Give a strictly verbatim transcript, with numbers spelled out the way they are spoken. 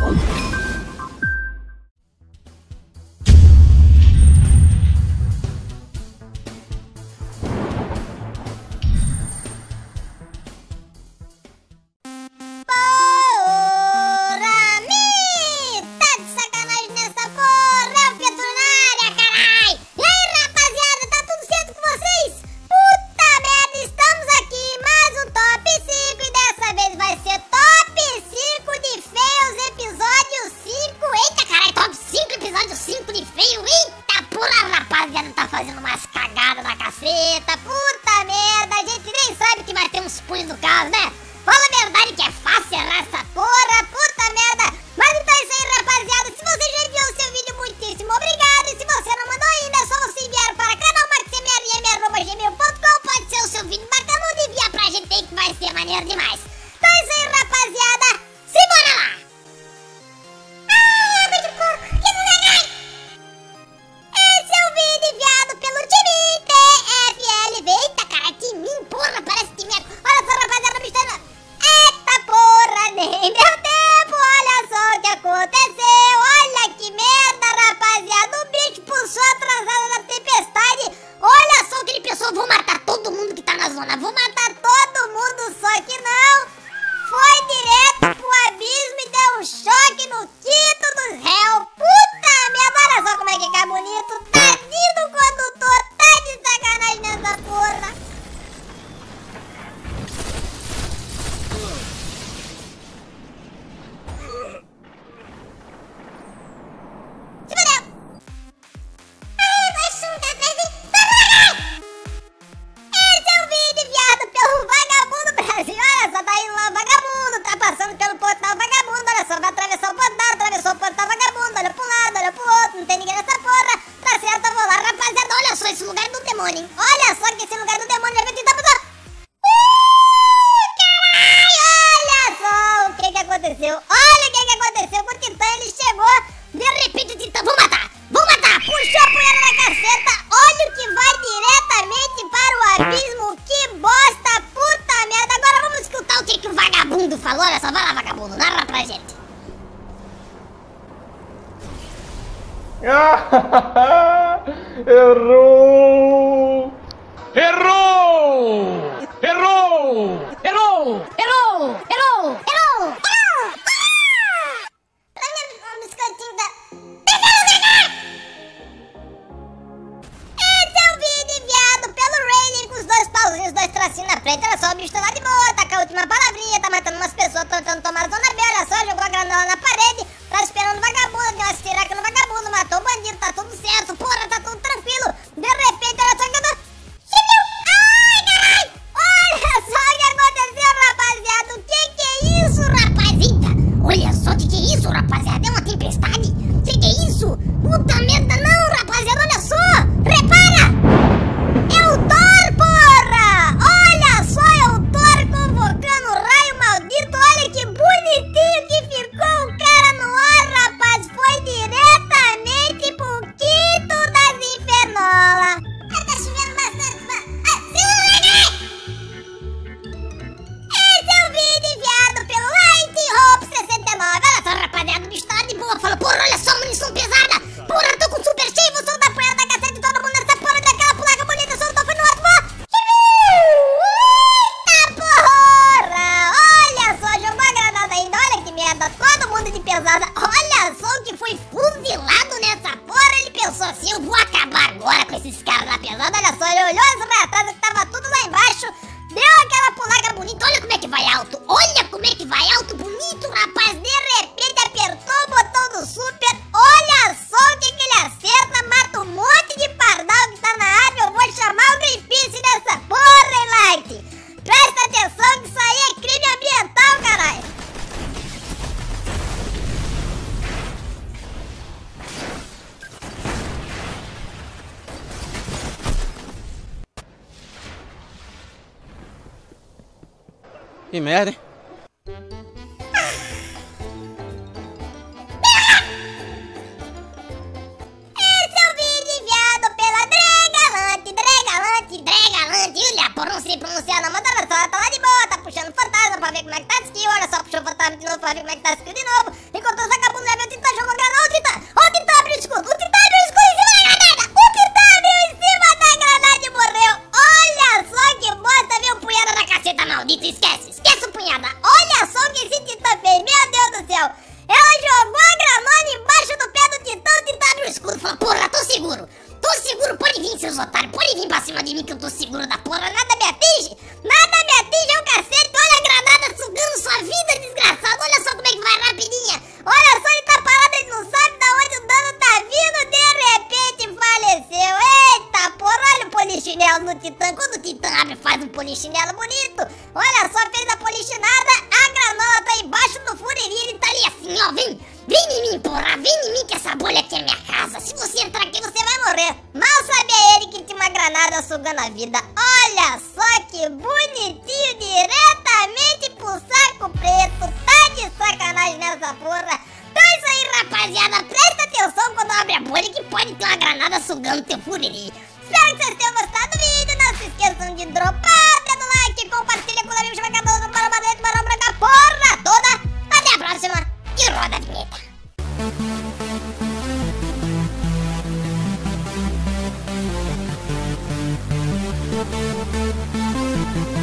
Errou! Errou! Errou! Errou! Errou! Errou! Errou! Errou! Pra mim, um biscoitinho da... Esse é o vídeo enviado pelo Raiden com os dois pauzinhos, os dois tracinhos na frente. Olha só, o bicho tá lá de boa, tá com a última palavrinha, tá matando umas pessoas, tá tentando tomar zona B. Olha só, jogou a granola na parede, tá esperando o vagabundo, deu uma estiraca no vagabundo, matou o bandido, tá tudo certo, porra, tá tudo tranquilo. De repente, olha só que eu tô... Ai, caralho! Olha só o que aconteceu, rapaziada. O que que é isso, rapaziada? Olha só o que que é isso, rapaziada. É uma tempestade? O que que é isso? Puta merda, não, rapaziada, olha só. Repara! É o Thor, porra! Olha só, é o Thor convocando o raio maldito. Olha que bonitinho que ficou o cara no ar, rapaz. Foi diretamente pro quinto das infernolas. Tá chovendo bastante. Esse é o vídeo enviado pelo Light Hope sessenta e nove. Olha só, rapaziada, o bicho tá de boa. Fala, porra, olha só, munição pesada. Porra, tô com super cheio, vou soltar poeira da cacete de todo mundo nessa porra daquela placa bonita. Soltou, foi no outro. Eita porra! Olha só, jogou a granada ainda. Olha que merda, todo mundo de pesada. Olha só o que foi fuzilado nessa porra. Ele pensou assim, eu vou acabar agora com esses caras na pesada. Olha só, ele olhou assim pra trás, que tava tudo lá embaixo. Deu aquela pulaga bonita, olha como é que vai alto. Olha como é que vai alto, bonito, rapaz. De repente apertou o botão do super. Olha só o que que ele acerta. Mata um monte de pardal que tá na área. Eu vou chamar o Greenpeace dessa porra, hein, Light. Presta atenção que isso aí é crime ambiental, caralho. Que merda, hein? Esse é o vídeo enviado pela Dregalante, Dregalante, Dregalante. Olha, por não sei pronunciar não, mas olha só, ela tá lá de boa, tá puxando fantasma pra ver como é que tá a skill. Olha só, puxou o fantasma de novo pra ver como é que tá a skill de novo. Enquanto os cima de mim que eu tô seguro da porra. Nada me atinge. Nada me atinge, é o cacete. Olha a granada sugando sua vida, desgraçado. Olha só como é que vai rapidinha. Olha só, ele tá parado, ele não sabe da onde o dano tá vindo. De repente faleceu. Eita porra, olha o polichinelo no Titã. Quando o Titã abre, faz um polichinelo bonito. Olha só, fez a polichinada. A granola tá embaixo do furirinho. Ele tá ali assim, ó, vem. Vem em mim, porra, vem em mim que essa bolha aqui é minha casa. Se você entrar aqui, você vai morrer. Mal sabia ele que tinha uma granada sugando a vida. Olha só que bonitinho, diretamente pro saco preto. Tá de sacanagem nessa porra. Então é isso aí, rapaziada. Presta atenção quando abre a bolha que pode ter uma granada sugando teu furirinho. Espero que vocês tenham gostado do vídeo. Não se esqueçam de dropar, dê no like, compartilha com os amigos, jogadores, para bater, para branca, porra toda. Até a próxima e roda a vinheta. Thank you.